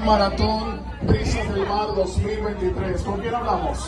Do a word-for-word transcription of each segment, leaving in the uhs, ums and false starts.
Maratón Brisas del Mar dos mil veintitrés. ¿Con quién hablamos?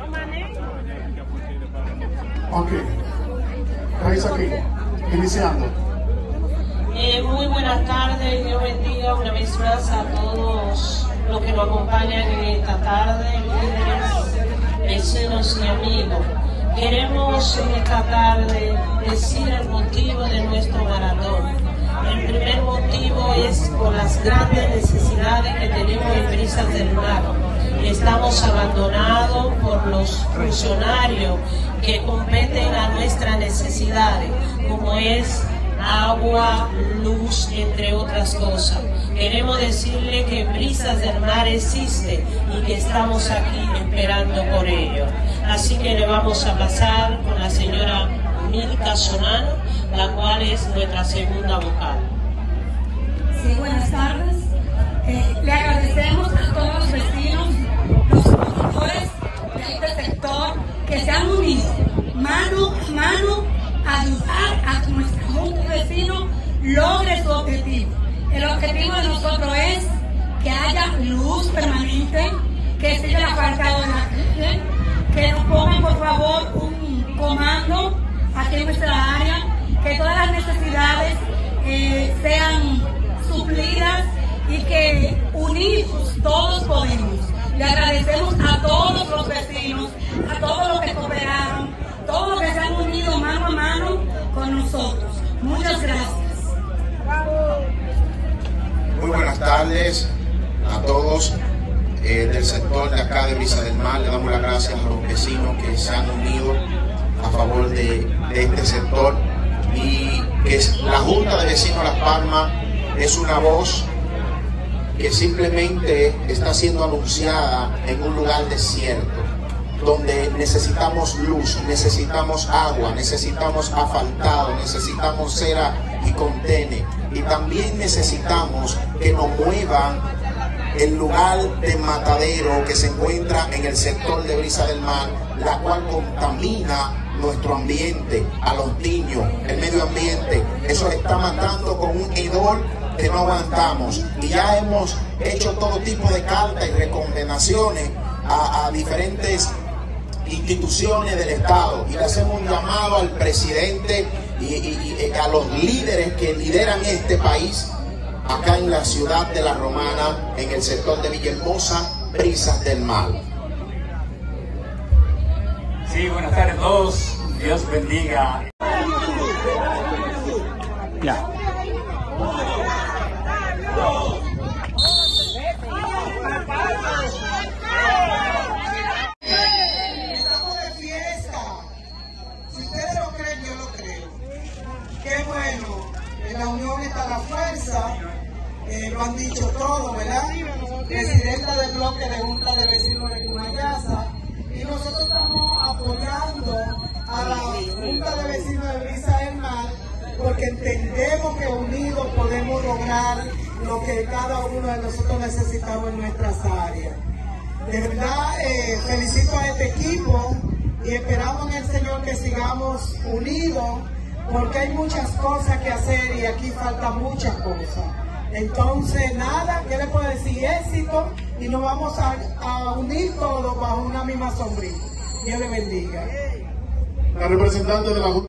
Ok. Veis aquí, iniciando. Eh, muy buenas tardes, Dios bendiga una vez más a todos los que nos acompañan en esta tarde, líderes, vecinos y amigos. Queremos en esta tarde decir el motivo de nuestro maratón. El primer motivo es por las grandes necesidades que tenemos en Brisas del Mar. Estamos abandonados por los funcionarios que competen a nuestras necesidades, como es agua, luz, entre otras cosas. Queremos decirle que Brisas del Mar existe y que estamos aquí esperando por ello. Así que le vamos a pasar con la señora Milka Solano, la cual es nuestra segunda vocal. Sí, buenas tardes. Eh, le agradecemos a todos los vecinos, los promotores de este sector, que se han unido mano a mano a ayudar a que nuestra junta de vecinos logre su objetivo. El objetivo de nosotros es que haya luz permanente, que siga el aparcado de la calle, que nos pongan por favor un comando aquí en nuestra área, que todas las necesidades eh, sean suplidas y que unidos todos podemos. Le agradecemos a todos los vecinos, a todos los que cooperaron, todos los que se han unido mano a mano con nosotros. Muchas gracias. Muy buenas tardes a todos eh, del sector de acá de Brisas del Mar. Le damos las gracias a los vecinos que se han unido a favor de, de este sector, y que la Junta de Vecinos Las Palmas es una voz que simplemente está siendo anunciada en un lugar desierto, donde necesitamos luz, necesitamos agua, necesitamos asfaltado, necesitamos cera y contene, y también necesitamos que nos muevan el lugar de matadero que se encuentra en el sector de Brisas del Mar, la cual contamina nuestro ambiente, a los niños, el medio ambiente. Eso está matando con un hedor que no aguantamos, y ya hemos hecho todo tipo de cartas y recomendaciones a, a diferentes instituciones del Estado, y le hacemos un llamado al presidente y, y, y a los líderes que lideran este país acá en la ciudad de La Romana, en el sector de Villahermosa, Brisas del Mar. Sí, buenas tardes a todos. Dios bendiga. Ya. Estamos de fiesta. Si ustedes lo creen, yo lo creo. Qué bueno. En la unión está la fuerza. Eh, lo han dicho todo, ¿verdad? Presidenta del bloque de Junta de Vecinos de Cumayasa. Y nosotros estamos apoyando a la Junta de Vecinos de Brisas del Mar, porque entendemos que unidos podemos lograr lo que cada uno de nosotros necesitamos en nuestras áreas. De verdad, eh, felicito a este equipo y esperamos en el Señor que sigamos unidos, porque hay muchas cosas que hacer y aquí faltan muchas cosas. Entonces, nada, ¿qué le puedo decir? Éxito, y nos vamos a, a unir todos bajo una misma sombrilla. Dios le bendiga. La representante de la Junta